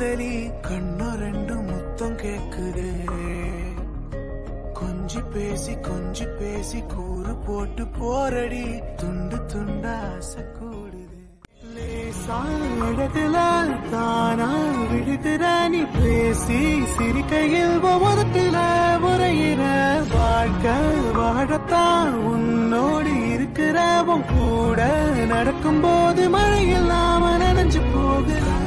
காதலி கண்ணு ரெண்டு முத்தம் கேக்குது கொஞ்சி பேசி கூறு போட்டு போரடி துண்டு துண்டா ஆசை கூடுது லேசா அழகுல தானா விழுகிற நீ பேசி சிரிக்கையில் முதத்துல முறையிற வாழ்க்கை வாழத்தான் உன்னோடு இருக்கிறவன் கூட நடக்கும் போது மழை இல்லாம நனைஞ்சு போகிற